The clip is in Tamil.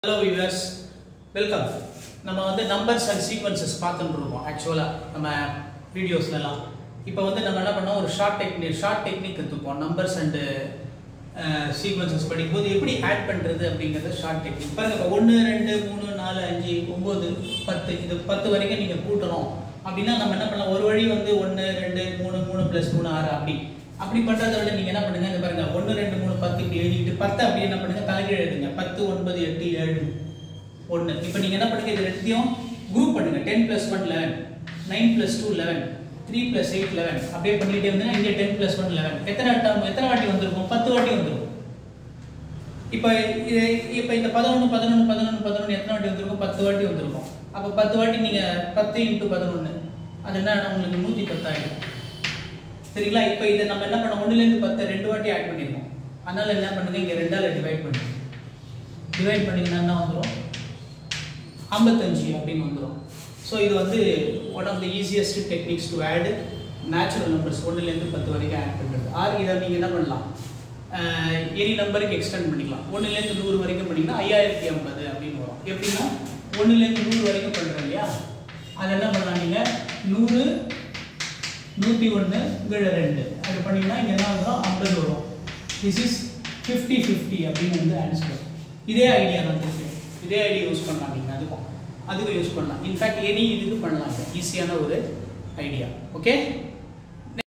Hello viewers, welcome. நம்ம வந்து numbers and sequences பார்த்துட்டு இருக்கோம் ஆக்சுவலா நம்ம வீடியோஸ்லலாம். இப்போ வந்து நம்ம என்ன பண்ணோம் ஒரு ஷார்ட் டெக்னிக் கத்துப்போம் numbers and sequences படிக்கும்போது எப்படி ஆட் பண்றது அப்படிங்கறது ஷார்ட் டெக்னிக். பாருங்க 1 2 3 4 5 9 10 இது 10 வரைக்கும் நீங்க கூட்டணும் அப்படினா நம்ம என்ன பண்ணலாம் ஒரு வழி வந்து 1 2 3 3 + 3 6 அப்படி பண்றத விட நீங்க என்ன பண்ணுங்க இந்த பாருங்க 1 2 3 10 இப்படி எழுதிட்டு 10 அப்படியே என்ன பண்ணுங்க தலைகீழ எழுதுங்க 10 9 8 7 1 இப்போ நீங்க என்ன பண்ணுங்க இது ரெண்டையும் குரூப் பண்ணுங்க 10 + 1 11 9 + 2 11 3 + 8 11 அப்படியே பண்ணிட்டே வந்தீங்கன்னா இங்க 10 + 1 11 எத்தனை வாட்டி வந்திருக்கும் 10 வாட்டி வந்திருக்கும் இப்போ இந்த 11 11 11 11 எத்தனை வாட்டி வந்திருக்கும் 10 வாட்டி வந்திருக்கும் அப்ப 10 வாட்டி நீங்க 10 × 11 அது என்ன உங்களுக்கு 110 ஆயிடும் சரிங்களா இப்போ இத நம்ம என்ன பண்ணோம் 1 ல இருந்து 10 ரெண்டு வாட்டி ஆட் பண்ணிருக்கோம் அதனால என்ன பண்ணுங்க இங்க 2 ஆல டிவைட் பண்ணுங்க டிவைட் பண்ணீங்கன்னா என்ன வந்துரும் 55 அப்படினு வந்துரும் சோ இது வந்து one of the easiest techniques to add natural numbers 1 ல இருந்து 10 வரைக்கும் ஆட் பண்றது ஆர் இத நீங்க என்ன பண்ணலாம் எனி நம்பருக்கு எக்ஸ்டெண்ட் பண்ணிக்கலாம் 1 ல இருந்து 100 வரைக்கும் பண்ணீங்கன்னா 5050 அப்படினு வரும் எப்படின்னா 1 ல இருந்து 100 வரைக்கும் பண்றீங்க இல்லையா அது என்ன பண்ணலாம் நீங்க 100 101 கீழ 2 அது பண்ணீங்கன்னா இங்க என்ன வரும் 50 வரும் this is 50 50 அப்படினு வந்து ஆன்சர் இதே ஐடியா தான் இருக்கு இதே ஐடியா யூஸ் பண்ணலாம் நீங்க அதுக்கு யூஸ் பண்ணலாம் இன்ஃபேக்ட் எனி இதுக்கு பண்ணலாம் ஈஸியான ஒரு ஐடியா ஓகே